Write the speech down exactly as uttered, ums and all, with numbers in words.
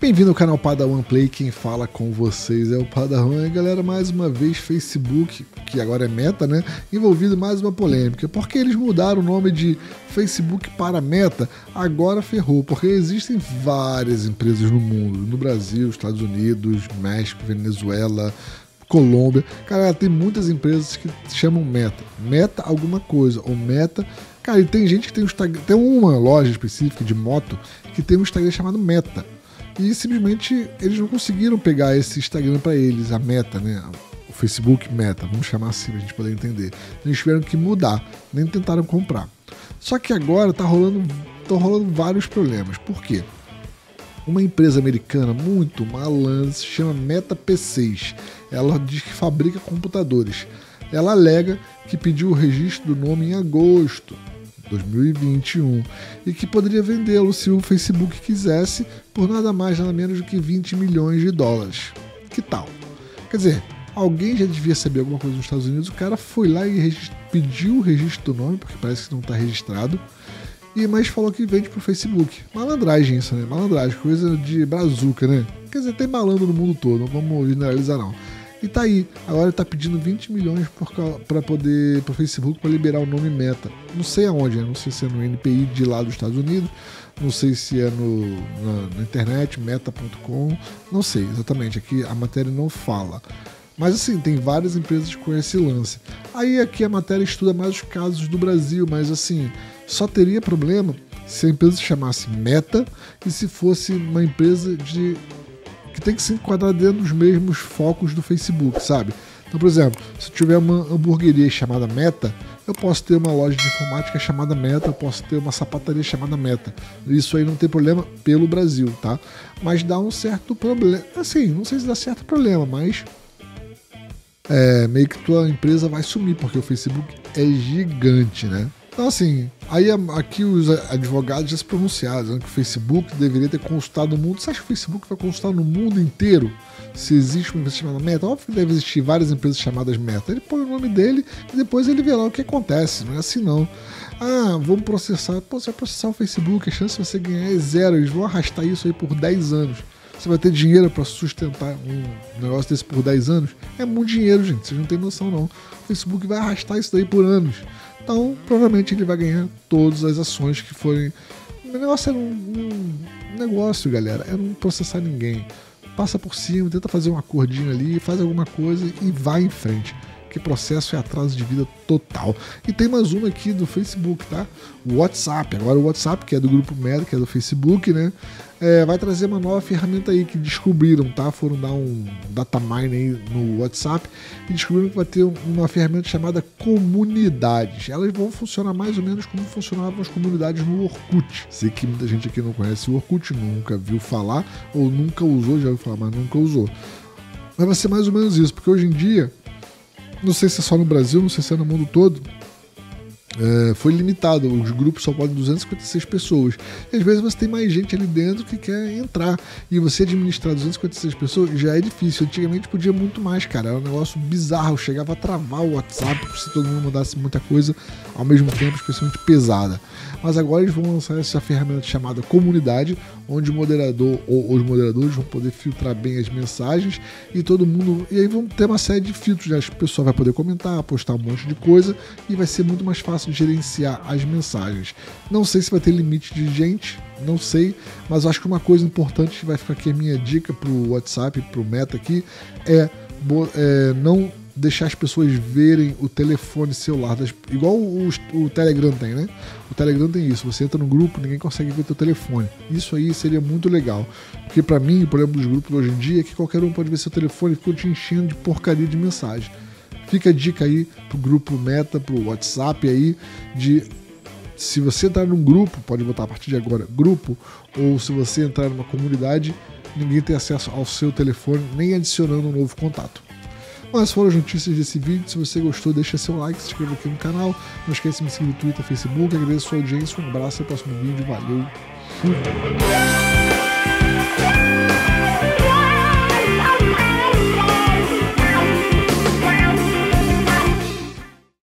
Bem-vindo ao canal Padawan Play, quem fala com vocês é o Padawan. E galera, mais uma vez Facebook, que agora é Meta, né, envolvido em mais uma polêmica, porque eles mudaram o nome de Facebook para Meta, agora ferrou, porque existem várias empresas no mundo, no Brasil, Estados Unidos, México, Venezuela, Colômbia, cara, tem muitas empresas que chamam Meta, Meta alguma coisa, ou Meta, cara, e tem gente que tem um Instagram, tem uma loja específica de moto que tem um Instagram chamado Meta. E simplesmente eles não conseguiram pegar esse Instagram para eles, a Meta, né? O Facebook Meta, vamos chamar assim pra gente poder entender. Eles tiveram que mudar, nem tentaram comprar. Só que agora tá rolando, estão rolando vários problemas. Por quê? Uma empresa americana muito malandra se chama Meta P seis. Ela diz que fabrica computadores. Ela alega que pediu o registro do nome em agosto de dois mil e vinte e um e que poderia vendê-lo se o Facebook quisesse por nada mais nada menos do que vinte milhões de dólares. Que tal? Quer dizer, alguém já devia saber alguma coisa nos Estados Unidos, o cara foi lá e pediu o registro do nome, porque parece que não está registrado, e mas falou que vende pro Facebook. Malandragem isso, né? Malandragem, coisa de brazuca, né? Quer dizer, tem malandro no mundo todo, não vamos generalizar não. E tá aí, agora tá pedindo vinte milhões para poder, pro Facebook, para liberar o nome Meta. Não sei aonde, né? Não sei se é no N P I de lá dos Estados Unidos, não sei se é no, na, na internet, meta ponto com, não sei exatamente, aqui a matéria não fala. Mas assim, tem várias empresas com esse lance. Aí aqui a matéria estuda mais os casos do Brasil, mas assim, só teria problema se a empresa se chamasse Meta e se fosse uma empresa de... que tem que se enquadrar dentro dos mesmos focos do Facebook, sabe? Então, por exemplo, se eu tiver uma hamburgueria chamada Meta, eu posso ter uma loja de informática chamada Meta, eu posso ter uma sapataria chamada Meta. Isso aí não tem problema pelo Brasil, tá? Mas dá um certo problema. Assim, não sei se dá certo problema, mas é, meio que tua empresa vai sumir, porque o Facebook é gigante, né? Então assim, aí aqui os advogados já se pronunciaram, dizendo que o Facebook deveria ter consultado o mundo. Você acha que o Facebook vai consultar no mundo inteiro se existe uma empresa chamada Meta? Óbvio que deve existir várias empresas chamadas Meta. Ele põe o nome dele e depois ele vê lá o que acontece, não é assim não. Ah, vamos processar. Pô, você vai processar o Facebook, a chance de você ganhar é zero, eles vão arrastar isso aí por dez anos. Você vai ter dinheiro para sustentar um negócio desse por dez anos? É muito dinheiro, gente, vocês não tem noção não. O Facebook vai arrastar isso daí por anos. Então, provavelmente ele vai ganhar todas as ações que forem... O negócio era um, um negócio, galera, é não processar ninguém. Passa por cima, tenta fazer um acordinho ali, faz alguma coisa e vai em frente. Que processo é atraso de vida total. E tem mais uma aqui do Facebook, tá? O WhatsApp. Agora o WhatsApp, que é do grupo Meta, que é do Facebook, né? É, vai trazer uma nova ferramenta aí que descobriram, tá? Foram dar um data mine aí no WhatsApp e descobriram que vai ter uma ferramenta chamada Comunidades. Elas vão funcionar mais ou menos como funcionavam as comunidades no Orkut. Sei que muita gente aqui não conhece o Orkut, nunca viu falar, ou nunca usou, já ouviu falar, mas nunca usou. Mas vai ser mais ou menos isso, porque hoje em dia, não sei se é só no Brasil, não sei se é no mundo todo, é, foi limitado, os grupos só podem duzentas e cinquenta e seis pessoas. E às vezes você tem mais gente ali dentro que quer entrar. E você administrar duzentas e cinquenta e seis pessoas já é difícil. Antigamente podia muito mais, cara. Era um negócio bizarro. Eu chegava a travar o WhatsApp se todo mundo mandasse muita coisa ao mesmo tempo, especialmente pesada. Mas agora eles vão lançar essa ferramenta chamada Comunidade, onde o moderador ou os moderadores vão poder filtrar bem as mensagens e todo mundo... E aí vão ter uma série de filtros, né? A pessoa vai poder comentar, postar um monte de coisa e vai ser muito mais fácil de gerenciar as mensagens. Não sei se vai ter limite de gente, não sei, mas eu acho que uma coisa importante que vai ficar aqui a minha dica pro WhatsApp, pro Meta aqui, é, é não deixar as pessoas verem o telefone celular, das, igual o, o Telegram tem, né? O Telegram tem isso, você entra no grupo, ninguém consegue ver o teu telefone. Isso aí seria muito legal, porque pra mim, o problema dos grupos hoje em dia é que qualquer um pode ver seu telefone e ficou te enchendo de porcaria de mensagem. Fica a dica aí pro grupo Meta, pro WhatsApp aí, de se você entrar num grupo, pode botar a partir de agora, grupo, ou se você entrar numa comunidade, ninguém tem acesso ao seu telefone, nem adicionando um novo contato. Mas foram as notícias desse vídeo. Se você gostou, deixa seu like, se inscreva aqui no canal. Não esqueça de me seguir no Twitter, Facebook. Agradeço a sua audiência, um abraço, até o próximo vídeo. Valeu, fui!